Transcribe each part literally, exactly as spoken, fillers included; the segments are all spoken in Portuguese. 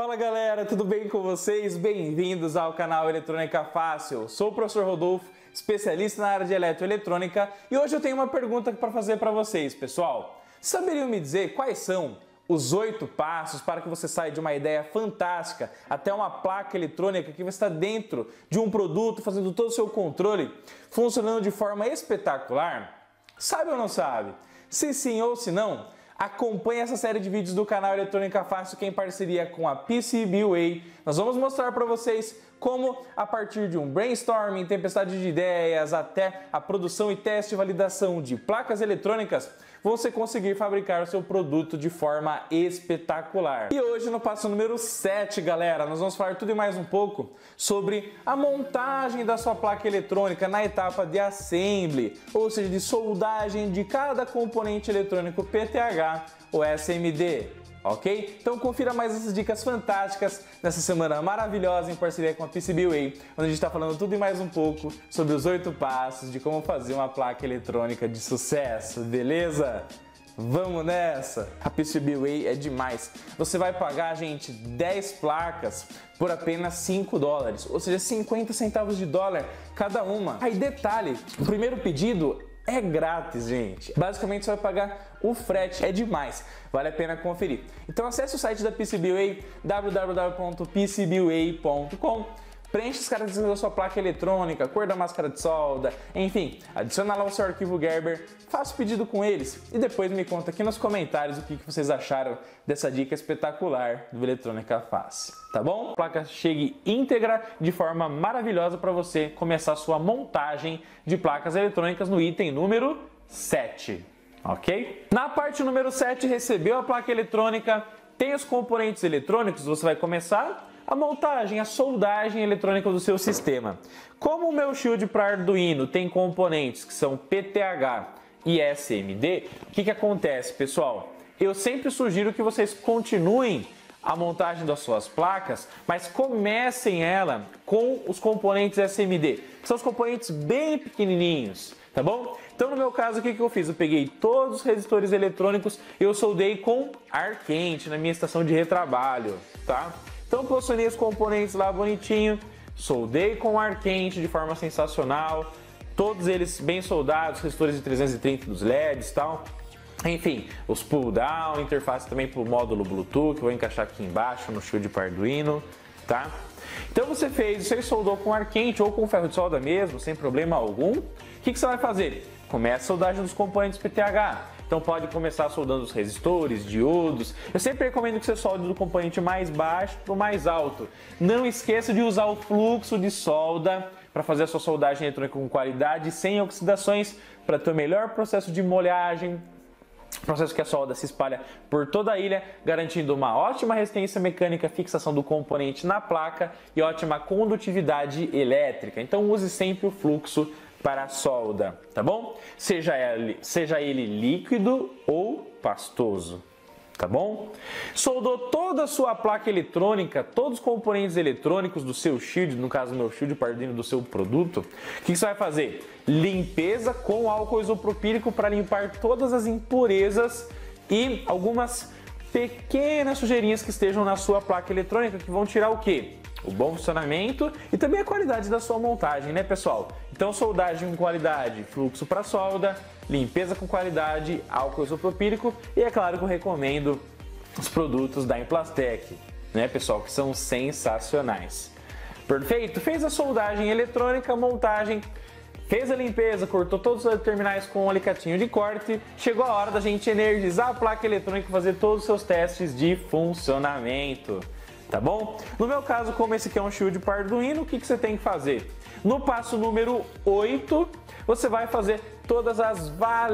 Fala galera, tudo bem com vocês? Bem-vindos ao canal Eletrônica Fácil. Sou o professor Rodolfo, especialista na área de eletroeletrônica, e hoje eu tenho uma pergunta para fazer para vocês, pessoal. Saberiam me dizer quais são os oito passos para que você saia de uma ideia fantástica até uma placa eletrônica que está dentro de um produto, fazendo todo o seu controle, funcionando de forma espetacular? Sabe ou não sabe? Se sim ou se não, acompanhe essa série de vídeos do canal Eletrônica Fácil, que é em parceria com a PCBWay. Nós vamos mostrar para vocês como, a partir de um brainstorming, tempestade de ideias, até a produção e teste e validação de placas eletrônicas, você conseguir fabricar o seu produto de forma espetacular. E hoje, no passo número sete, galera, nós vamos falar tudo e mais um pouco sobre a montagem da sua placa eletrônica na etapa de assembly, ou seja, de soldagem de cada componente eletrônico P T H ou S M D. Ok? Então confira mais essas dicas fantásticas nessa semana maravilhosa em parceria com a PCBWay, onde a gente está falando tudo e mais um pouco sobre os oito passos de como fazer uma placa eletrônica de sucesso, beleza? Vamos nessa! A PCBWay é demais. Você vai pagar, gente, dez placas por apenas cinco dólares, ou seja, cinquenta centavos de dólar cada uma. Aí detalhe, o primeiro pedido é grátis, gente. Basicamente você vai pagar o frete, é demais, vale a pena conferir. Então acesse o site da PCBWay, w w w ponto p c b way ponto com, preencha as características da sua placa eletrônica, cor da máscara de solda, enfim, adiciona lá o seu arquivo Gerber, faça o pedido com eles e depois me conta aqui nos comentários o que vocês acharam dessa dica espetacular do Eletrônica Fácil, tá bom? A placa chegue íntegra de forma maravilhosa para você começar a sua montagem de placas eletrônicas no item número sete, ok? Na parte número sete, recebeu a placa eletrônica, tem os componentes eletrônicos, você vai começar a montagem, a soldagem eletrônica do seu sistema. Como o meu shield para Arduino tem componentes que são P T H e S M D, o que que acontece, pessoal? Eu sempre sugiro que vocês continuem a montagem das suas placas, mas comecem ela com os componentes S M D, que são os componentes bem pequenininhos, tá bom? Então no meu caso, o que que eu fiz? Eu peguei todos os resistores eletrônicos e eu soldei com ar quente na minha estação de retrabalho, tá? Então posicionei os componentes lá bonitinho, soldei com ar quente de forma sensacional, todos eles bem soldados, resistores de trezentos e trinta dos L E Ds e tal. Enfim, os pull down, interface também para o módulo Bluetooth, que eu vou encaixar aqui embaixo no shield para Arduino, tá? Então você fez, você soldou com ar quente ou com ferro de solda mesmo, sem problema algum. O que que você vai fazer? Começa a soldagem dos componentes P T H. Então pode começar soldando os resistores, diodos. Eu sempre recomendo que você solde do componente mais baixo para o mais alto. Não esqueça de usar o fluxo de solda para fazer a sua soldagem eletrônica com qualidade, sem oxidações, para ter o melhor processo de molhagem, processo que a solda se espalha por toda a ilha, garantindo uma ótima resistência mecânica, fixação do componente na placa e ótima condutividade elétrica. Então use sempre o fluxo para a solda, tá bom? Seja ele, seja ele líquido ou pastoso, tá bom? Soldou toda a sua placa eletrônica, todos os componentes eletrônicos do seu shield, no caso do meu shield para Arduino do seu produto, o que você vai fazer? Limpeza com álcool isopropílico para limpar todas as impurezas e algumas pequenas sujeirinhas que estejam na sua placa eletrônica, que vão tirar o quê? O bom funcionamento e também a qualidade da sua montagem, né, pessoal? Então, soldagem com qualidade, fluxo para solda, limpeza com qualidade, álcool isopropílico e é claro que eu recomendo os produtos da Implastec, né, pessoal, que são sensacionais. Perfeito? Fez a soldagem eletrônica, montagem, fez a limpeza, cortou todos os terminais com um alicatinho de corte, chegou a hora da gente energizar a placa eletrônica e fazer todos os seus testes de funcionamento. Tá bom? No meu caso, como esse aqui é um shield para Arduino, o que que você tem que fazer? No passo número oito, você vai fazer todas as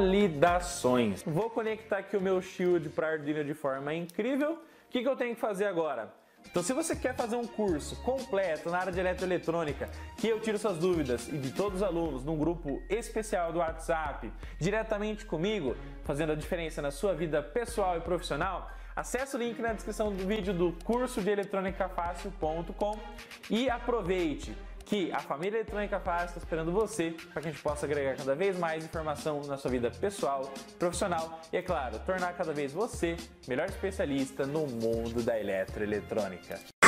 validações. Vou conectar aqui o meu shield para Arduino de forma incrível. O que que eu tenho que fazer agora? Então, se você quer fazer um curso completo na área de eletroeletrônica, que eu tiro suas dúvidas e de todos os alunos num grupo especial do WhatsApp, diretamente comigo, fazendo a diferença na sua vida pessoal e profissional, acesse o link na descrição do vídeo do curso de eletrônica fácil ponto com e aproveite que a família Eletrônica Fácil está esperando você para que a gente possa agregar cada vez mais informação na sua vida pessoal, profissional e, é claro, tornar cada vez você melhor especialista no mundo da eletroeletrônica.